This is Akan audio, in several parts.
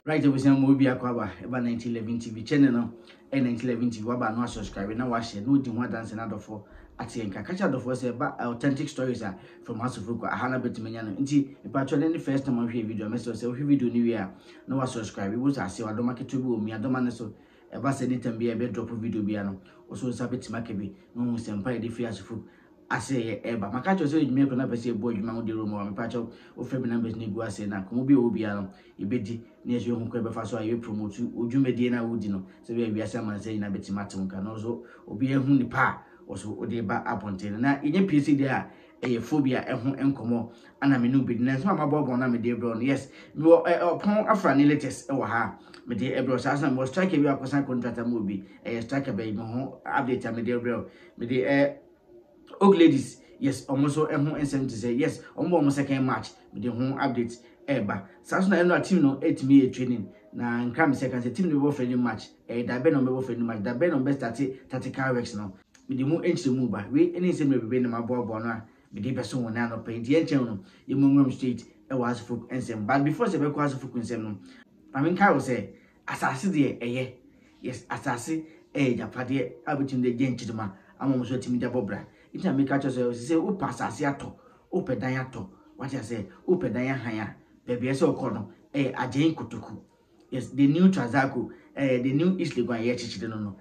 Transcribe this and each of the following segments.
Right, we say more be akwaba about 1911 TV channel no. 1911 TV waba no subscribe na wa share no di ho dance na dofo ati enka catch dofo say ba authentic stories are from House of Folk ahana betimanya no. Nti if actually the first time I hear video message say we video ni we a no wa subscribe we say ase wadoma keto bi o mi adoma ne so e ba say anytime bi e be drop video bi ano. Also say betimaka bi no sempa e dey free House of Folk ase eba maka cho say me ko na pese ebo adwuma ho de room o me pa cho o fe bi numbers ni gu ase na komo bi o bi ano ibedi na yeso hu ko be fa so aye promote odwumedie na wodi no se bi ase man say na betima tonka no so obi ehu ni pa o so o de ba aponte na enye PC de a eye phobia ehu enkomo ana me no bi na so amabobo na me de bro no yes me Oppong Afrane latest e wo ha me de ebro sa na mo strike bi akosan contractor mo bi strike be me ho update me de bro me de Og ladies, yes, almost so ensem to say yes, almost second match with the home updates eba. Sasuna no team no 8 me training. Na nkram second team no be friendly match. Da be no be friendly match. Da be no best tactical works no. With the more entry move ba. We any same be na mabo no a. With the person won na paint the enchen no. You mum straight e was folk ensem. But before se be kwa so folk ensem no. I mean Kai will say asase de eye. Yes, asase japade abitim de genchiduma. Amom so timi da bobra. It make catch us say o pass asiato o pedan ato what I say o pedan hanya baby say o kono ajen kutuku yes the new Transaco the new East Legon here chichide no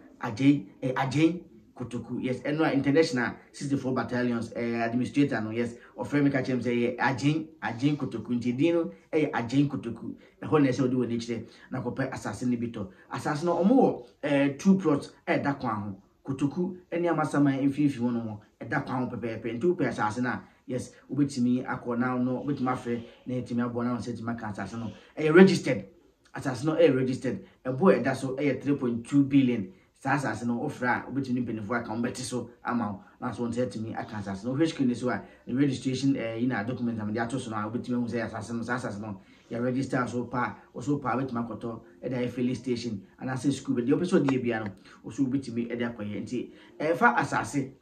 ajen kutuku yes and international 64 battalions administrator no yes of frame catch him say ajen kutuku ntidino ajen kutuku e ho na say odi woni chire na ko pe assassin bito assassin no omo 2 plots da kwan ho kutuku eni amasama enfifi wono mo eda kwa pepepe nti upe asase na yes ubetimi akona no ubetimi afre na etimi abona on setima kan asase no registered asase no registered ebo eda so 3.2 billion asase no ofra ubetimi benefo aka ombeti so ama na so on setimi aka asase no hweshkin ni so a registration ina document am dia to so na ubetimi hu say asase no ya register so pa betimi akoto eda filling station and asase school be the episode dey bia no so ubetimi eda akoye nti fa asase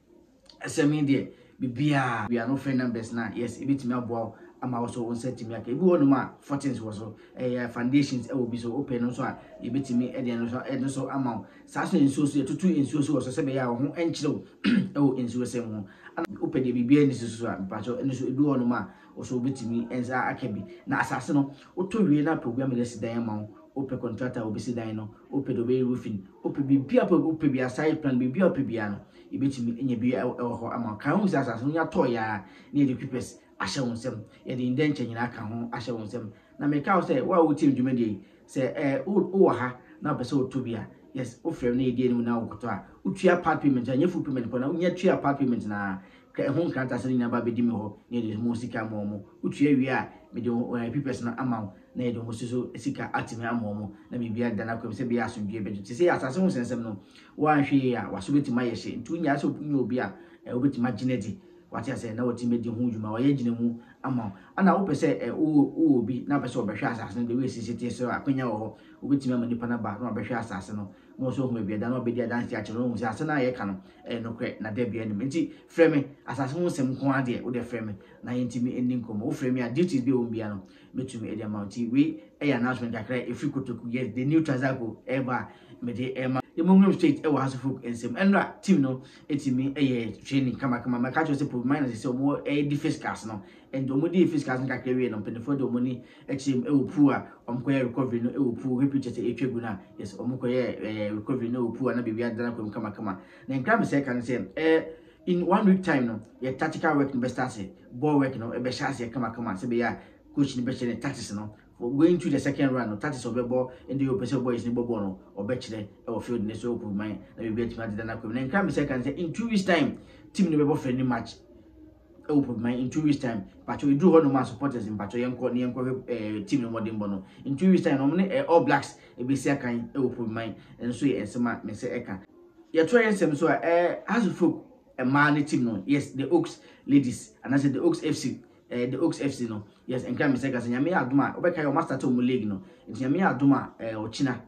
SME de bibia we are no friend numbers na yes ebitimi aboa ama also on setimi aka ebi wonu ma 14s was so foundations e will be so open no so a ebitimi e so ama saso enso so tutu enso so so se be ya ho enchiro e wo enso se mo open de bibia ni so a pacho eno so ebi wonu ma also ebitimi enza akabi na asase no oto wie na program le sidan ma open contractor obisi dan no open do be roofing open bibia open bia side plan bibia open bia no ibetimi enye bi ho ama kan hu asase no ya to ya na the pipes ahye wonsem ye de ndenche nyina aka ho ahye wonsem na me ka say wa wo team dwuma de say wo ha na be say otobia yes o frem na e die ni na wo a utua part payment anya full payment na unya tua part payment na ka ho nkanta se ni na ba be di me ho na de mo sika mo utua wi a me de pipes na ama na e de mo so sika atime amomo na me bia da na kwem se bia asomdwe be ti se asase ho sensem no wa hwe ya wa so betima ye hye ntu nya so nya obi a obetima ginedi what I say na woti medi hu dwuma wa ye gine mu ama ana wo pese o obi na pese obehwe asase no de we sisi so akwanya wo obetima mani pa na ba na obehwe asase no no so hu bia da na obedi dance ya chero hu se asase na ye ka no no kre na da bia ni nti frame asase hu sem ko ade wo de frame na yentimi eni nkomo wo frame a duties be wo bia no metumi edi amount we announcement kakra efi kotoku yes the new Transaco eba me de Mungum State e House of Folk ensem enra team no etimi training kama ma catch us put minus say mo defense cast no and omo defense cast nka kere no penefo de omo ni echim e opu a omko recovery no e opu repeat say etwegu na yes omko recovery no opu na bibia dana kama na nka me say kan say in 1 week time no your tactical work no best start ball work no e be chance kama say be ya coach ni be share tactics no going to the second round, no tactics of the ball, and the opposite boys in Bobono or Betchle or field in the soap of mine. That will be at Madana. Then come second in 2 weeks' time, team never friendly match. Open mine in 2 weeks' time, but we do all my supporters in Patroyan team no more than Bono. In 2 weeks' time, only all blacks a be second open mine and so and some may say Eka. You're trying some so as a folk a man team no, yes, the Oaks ladies, and I said the Oaks FC. The Oaks FC no yes and can me say kasi nyame aduma obeka your master to mu league no nyame aduma ochina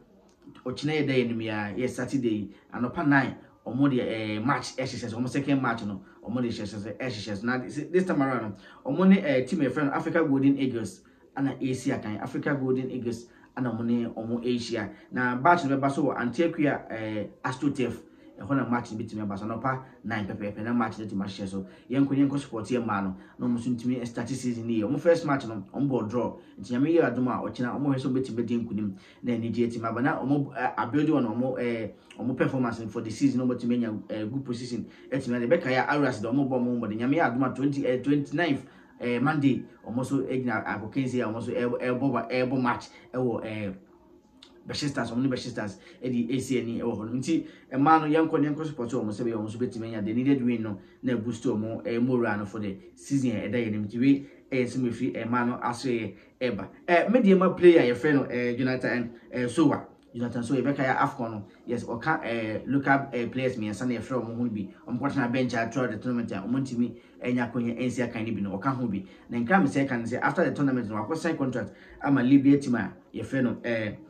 ye day enemy yes Saturday anopa 9 omo de match exercise omo second match no omo de exercise now this time around omo ne team friend Africa Golden Eagles ana AC akan Africa Golden Eagles ana mo ne omo Asia na batch no be baso Antioquia Astrotef ehona match bitimi abasa no pa 9 pepe na match de match so yenko support ye ma no no mo suntimi start season ni omo first match no omo ball draw nti nyame ye adoma okina omo heso betimi de nkunim na ni je team abana omo abuild on omo performance for the season no betimi nya good position etimi na beka ya Aras de omo bom mo de nyame ye adoma 29th Monday almost egna agokenzi almost elbow match ewo Beshistas omni Beshistas edi ACN ewo hono nti ma no yanko support almost be almost betime nya the needed win no na boost omo moral no for the season e da yenim ti we semefri ma no aso eba medium player ye friend Jonathan Jonathan so ebeka ya Afcon no yes oka local players me san ye friend omo hu bi omkwatna bench throughout the tournament omontimi enya konya ensia kan ni bi no oka hu bi na nka me say kan say after the tournament no akwa sign contract ama Libya team ye friend no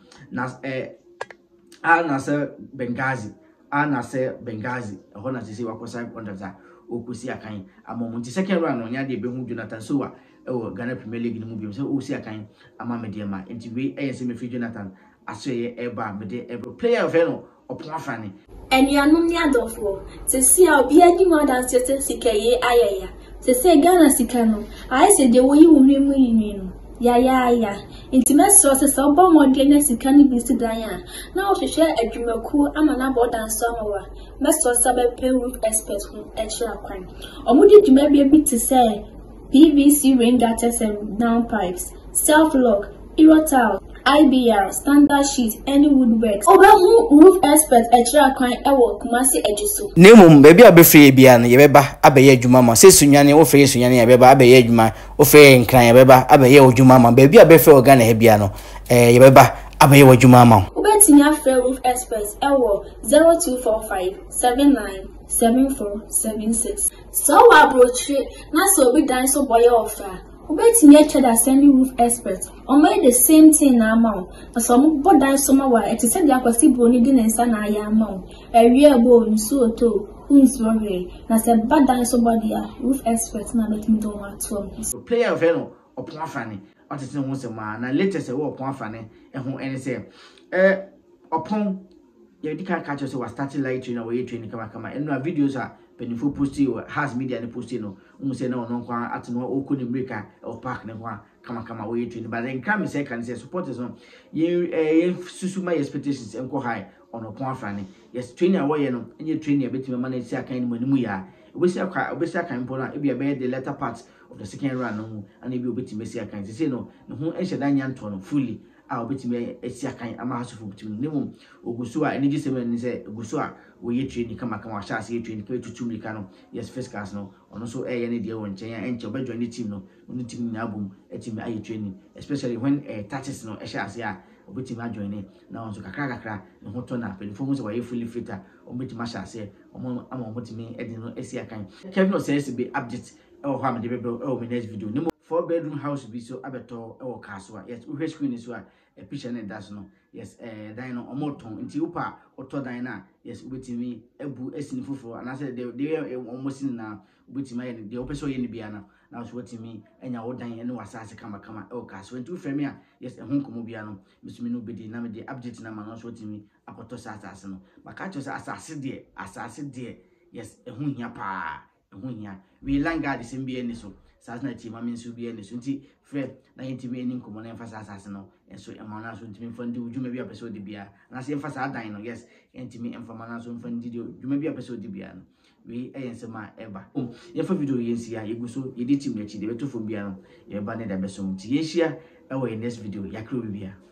Benghazi ehona sisi wakwa sign contract okusi akan amomonti second round no nya de be hu Jonathan so Ghana Premier League no mu bi so osi akan ama mediama enti we semefri Jonathan aseye eba mede every player of no Oppong Afrane Enuanom ni adofo se si a obi adwuma dan se sikaye ayaya se Ghana sika no aye se de wo yi wunwemu yinwi no ya intimate sources so bo modern na sika ni bi si dan ya na o hwehwe adwumaku ama na bo dan so amawa meso sabe pay roof expert hu extra kwan omudi dwuma bi ti say PVC rain gutters and downpipes self lock Irotile IBR standard sheet any woodworks obahu roof expert extra kwan ewo Kumasi ejuso nemum baby abefre bia no yebeba abeye adwuma ma se sunwane wo fe sunwane yebeba abeye adwuma wo fe nkran yebeba abeye adwuma ma baby abefre organ he bia no yebeba abeye adwuma ma ubetinya free roof experts ewo 0245 797476 so wa broche na so obi dan so boy offer ubetinya cheda send roof experts on the same thing na amount but some bodan so ma wa it said the akwasi broni di nsa na ya amount ewie ebo nsu oto unsworry na se badan so body roof experts na betimi don wa to player of no Oppong Afrane atete ho se ma na latest we Oppong Afrane ho ene se Oppong ye di kan catch us was starting light trainer we training kama eno videos penifo posti o has media ne posti no say na ono kwa ateno okuni breaker of park ne kwa kama we training but then come say can say supporters no ye susuma expectations enko high on Oppong Afrane yes trainer we no enye trainer betima manage say kan ni mu ya obesi aka mpo na ebia be the latter part of the second round no and ebi obetima say kan say no ho enhye dan nyanto no fully a obetima esia kan ama hasofo betima nemu ogusu a energy semen ni say ogusu a we training kama wa chance training ka tutum lika no yes first class no ono so ye ne de won chen enche obejo ni team no oni team na abum team ayi training especially when touches no chance a obetima join na onso kakra ne ho to na pelifo mu se wa fully fit a obetima chance omo ama omotimi edi no esia kan Kevin says be update e wo ha me de bebro e wo me next video nemu 4-bedroom house bi so abeto e wo kaswa yes we screen so a picture ne das no yes dan no omoton nti upa oto dan na yes ubetimi ebu esini foforo ana say de omosin na ubetimi ye de opeso ye ni bia na so wetimi enya wo dan ene wasase kama e wo kaswa nti uframe a yes ehun komo bia no misumi no bedi na me de update na ma no so wetimi akoto asase no maka cho say asase de yes ehun hia pa ehun hia we langa de sembi eni so sasa na team amen so bia ne so nti frɛ na yentimi eni nkomo na emfasa asase no enso emana so ntimi fandi udwuma bia pese odi bia na se emfasa adan no yes yentimi emfama so mfandi udwuma bia pese odi bia no we eyensema eba yefa video yensia yeguso yedi team na chi de beto fo bia no yeba ne da beso nti yehia ewo next video yakro bia